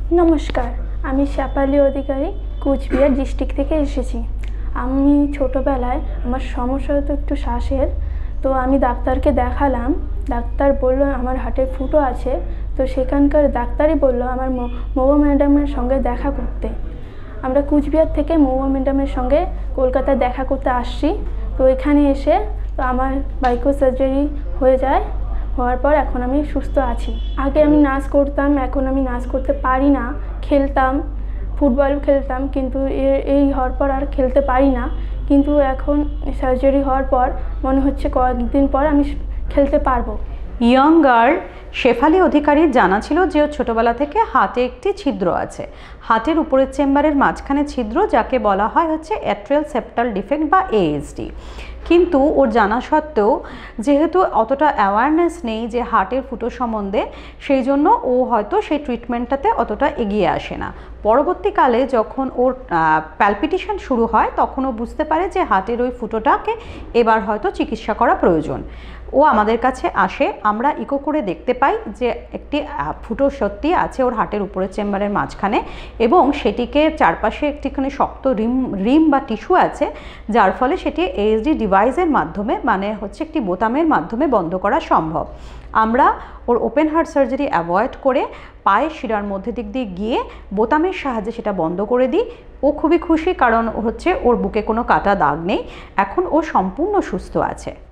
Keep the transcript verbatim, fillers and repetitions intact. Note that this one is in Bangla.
নমস্কার, আমি শেফালি অধিকারী কুচবিহার ডিস্ট্রিক্ট থেকে এসেছি। আমি ছোটোবেলায় আমার সমস্যা হতো একটু শ্বাসের, তো আমি ডাক্তারকে দেখালাম। ডাক্তার বলল আমার হার্টে ফুটো আছে। তো সেখানকার ডাক্তারই বলল আমার মহুয়া ম্যাডামের সঙ্গে দেখা করতে। আমরা কুচবিহার থেকে মহুয়া ম্যাডামের সঙ্গে কলকাতায় দেখা করতে আসছি। তো এখানে এসে তো আমার বাইকো সার্জারি হয়ে যায়, হওয়ার পর এখন আমি সুস্থ আছি। আগে আমি নাচ করতাম, এখন আমি নাচ করতে পারি না। খেলতাম, ফুটবল খেলতাম, কিন্তু এই হওয়ার পর আর খেলতে পারি না। কিন্তু এখন সার্জারি হওয়ার পর মনে হচ্ছে কয়েকদিন পর আমি খেলতে পারবো। ইয়ং গার্ল শেফালি অধিকারীর জানা ছিল যে ওর ছোটোবেলা থেকে হার্টে একটি ছিদ্র আছে। হার্টের উপরের চেম্বারের মাঝখানে ছিদ্র, যাকে বলা হয় হচ্ছে অ্যাট্রিয়াল সেপ্টাল ডিফেক্ট বা এএসডি। কিন্তু ওর জানা সত্ত্বেও যেহেতু অতটা অ্যাওয়ারনেস নেই যে হার্টের ফুটো সম্বন্ধে, সেই জন্য ও হয়তো সেই ট্রিটমেন্টটাতে অতটা এগিয়ে আসে না। পরবর্তীকালে যখন ওর প্যালপিটেশন শুরু হয় তখন ও বুঝতে পারে যে হার্টের ওই ফুটোটাকে এবার হয়তো চিকিৎসা করা প্রয়োজন। ও আমাদের কাছে আসে, আমরা ইকো করে দেখতে পাই যে একটি ফুটো সত্যি আছে ওর হার্টের উপরের চেম্বারের মাঝখানে, এবং সেটিকে চারপাশে একটিখানি শক্ত রিম রিম বা টিস্যু আছে, যার ফলে সেটি এএসডি ডিভাইসের মাধ্যমে, মানে হচ্ছে একটি বোতামের মাধ্যমে বন্ধ করা সম্ভব। আমরা ওর ওপেন হার্ট সার্জারি অ্যাভয়েড করে পায়ের শিরার মধ্যে দিক দিয়ে গিয়ে বোতামের সাহায্যে সেটা বন্ধ করে দিই। ও খুবই খুশি, কারণ হচ্ছে ওর বুকে কোনো কাটা দাগ নেই, এখন ও সম্পূর্ণ সুস্থ আছে।